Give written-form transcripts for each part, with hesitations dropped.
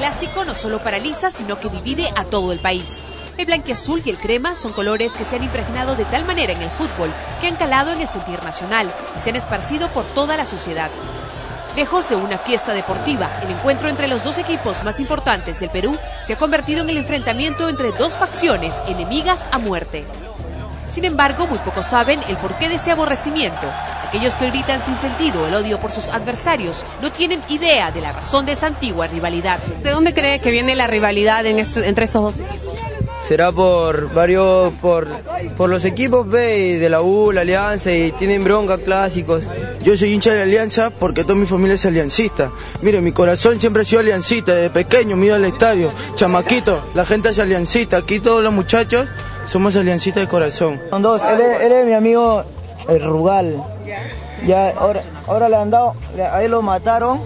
clásico no solo paraliza, sino que divide a todo el país. El blanquiazul y el crema son colores que se han impregnado de tal manera en el fútbol que han calado en el sentir nacional y se han esparcido por toda la sociedad. Lejos de una fiesta deportiva, el encuentro entre los dos equipos más importantes del Perú se ha convertido en el enfrentamiento entre dos facciones enemigas a muerte. Sin embargo, muy pocos saben el porqué de ese aborrecimiento. Aquellos que gritan sin sentido el odio por sus adversarios no tienen idea de la razón de esa antigua rivalidad. ¿De dónde cree que viene la rivalidad entre esos dos equipos? Será por los equipos B de la U, la Alianza, y tienen bronca, clásicos. Yo soy hincha de la Alianza porque toda mi familia es aliancista. Mire, mi corazón siempre ha sido aliancista, desde pequeño me iba al estadio, chamaquito, la gente es aliancista, aquí todos los muchachos somos aliancistas de corazón. Son dos, él es mi amigo el Rugal. Ya ahora le han dado, a él lo mataron,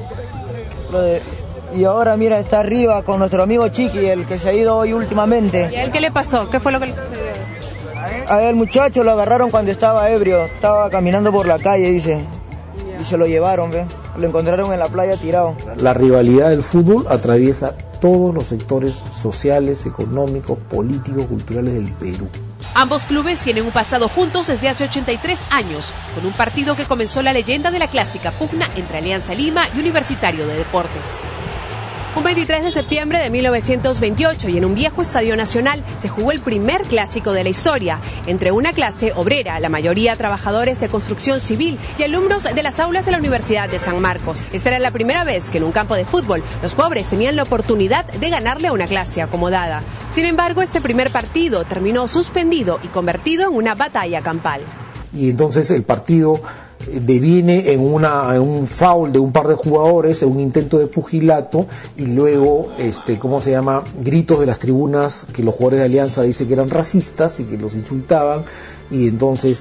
y ahora mira, está arriba con nuestro amigo Chiqui, el que se ha ido hoy últimamente. ¿Y a él qué le pasó? ¿Qué fue lo que le pasó? A él muchacho lo agarraron cuando estaba ebrio, estaba caminando por la calle, dice, y se lo llevaron, ¿ve? Lo encontraron en la playa tirado. La rivalidad del fútbol atraviesa todos los sectores sociales, económicos, políticos, culturales del Perú. Ambos clubes tienen un pasado juntos desde hace 83 años, con un partido que comenzó la leyenda de la clásica pugna entre Alianza Lima y Universitario de Deportes. Un 23 de septiembre de 1928 y en un viejo estadio nacional se jugó el primer clásico de la historia entre una clase obrera, la mayoría trabajadores de construcción civil y alumnos de las aulas de la Universidad de San Marcos. Esta era la primera vez que en un campo de fútbol los pobres tenían la oportunidad de ganarle a una clase acomodada. Sin embargo, este primer partido terminó suspendido y convertido en una batalla campal. Y entonces el partido deviene en un foul de un par de jugadores, en un intento de pugilato, y luego, gritos de las tribunas que los jugadores de Alianza dicen que eran racistas y que los insultaban, y entonces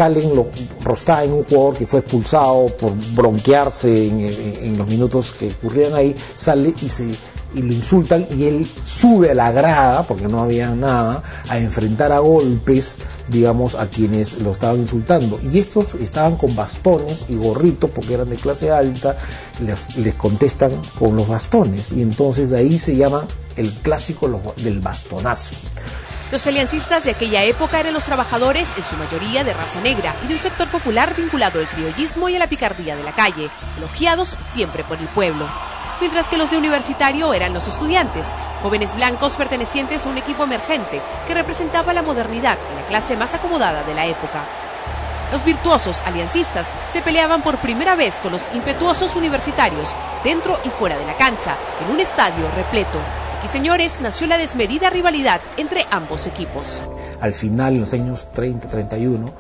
Rostá, un jugador que fue expulsado por bronquearse en los minutos que ocurrían ahí, sale y lo insultan, y él sube a la grada, porque no había nada, a enfrentar a golpes, digamos, a quienes lo estaban insultando. Y estos estaban con bastones y gorritos, porque eran de clase alta, les contestan con los bastones, y entonces de ahí se llama el clásico del bastonazo. Los aliancistas de aquella época eran los trabajadores, en su mayoría de raza negra, y de un sector popular vinculado al criollismo y a la picardía de la calle, elogiados siempre por el pueblo. Mientras que los de Universitario eran los estudiantes, jóvenes blancos pertenecientes a un equipo emergente que representaba la modernidad en la clase más acomodada de la época. Los virtuosos aliancistas se peleaban por primera vez con los impetuosos universitarios, dentro y fuera de la cancha, en un estadio repleto. Aquí, señores, nació la desmedida rivalidad entre ambos equipos. Al final, en los años 30-31,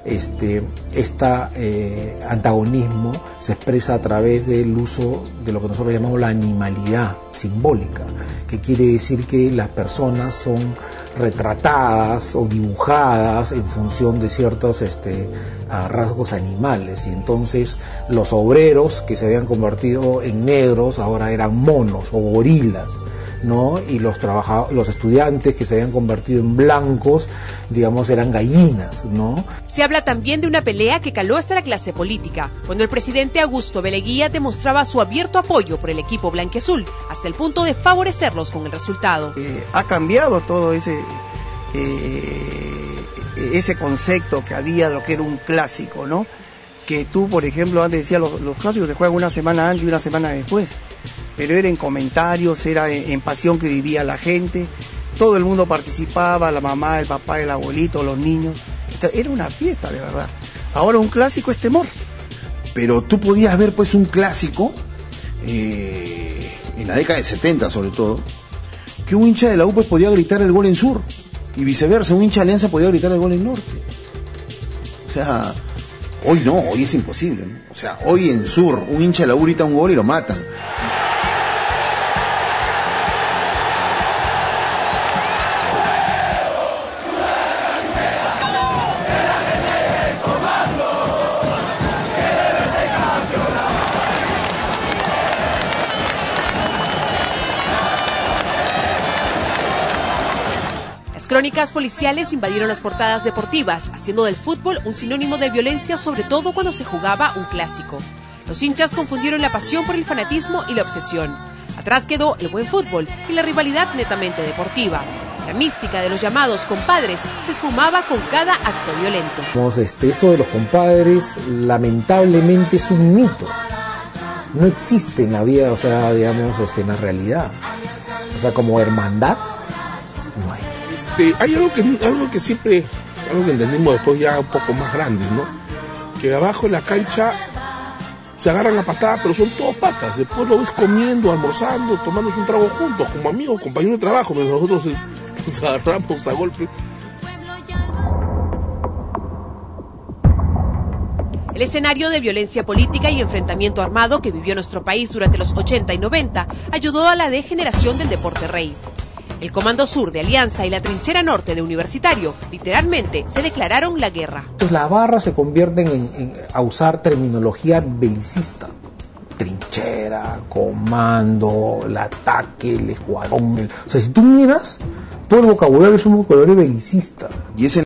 antagonismo se expresa a través del uso de lo que nosotros llamamos la animalidad simbólica, que quiere decir que las personas son retratadas o dibujadas en función de ciertos rasgos animales, y entonces los obreros que se habían convertido en negros ahora eran monos o gorilas, ¿no? Y los estudiantes que se habían convertido en blancos, digamos, eran gallinas, ¿no? Se habla también de una pelea que caló hasta la clase política, cuando el presidente Augusto B. Leguía demostraba su abierto apoyo por el equipo blanquiazul, hasta el punto de favorecerlos con el resultado. Ha cambiado todo ese concepto que había de lo que era un clásico, ¿no? Que tú, por ejemplo, antes decías, los clásicos se juegan una semana antes y una semana después, pero era en comentarios, era en pasión que vivía la gente, todo el mundo participaba, la mamá, el papá, el abuelito, los niños, era una fiesta de verdad. Ahora un clásico es temor. Pero tú podías ver pues un clásico, en la década del 70 sobre todo, que un hincha de la U pues podía gritar el gol en sur, y viceversa, un hincha de Alianza podía gritar el gol en norte. O sea, hoy no, hoy es imposible, ¿no? O sea, hoy en sur, un hincha de la U grita un gol y lo matan. Las crónicas policiales invadieron las portadas deportivas, haciendo del fútbol un sinónimo de violencia, sobre todo cuando se jugaba un clásico. Los hinchas confundieron la pasión por el fanatismo y la obsesión. Atrás quedó el buen fútbol y la rivalidad netamente deportiva. La mística de los llamados compadres se esfumaba con cada acto violento. Eso de los compadres lamentablemente es un mito. No existe en la vida, o sea, digamos, en la realidad. O sea, como hermandad, no hay. Hay algo que siempre, algo que entendimos después ya un poco más grandes, ¿no? Que abajo en la cancha se agarran a patada, pero son todos patas. Después lo ves comiendo, almorzando, tomándose un trago juntos, como amigos, compañeros de trabajo, mientras nosotros nos agarramos a golpes. El escenario de violencia política y enfrentamiento armado que vivió nuestro país durante los 80 y 90 ayudó a la degeneración del deporte rey. El Comando Sur de Alianza y la Trinchera Norte de Universitario literalmente se declararon la guerra. Entonces las barras se convierten a usar terminología belicista. Trinchera, comando, el ataque, el escuadrón. O sea, si tú miras, todo el vocabulario es un vocabulario belicista. Y ese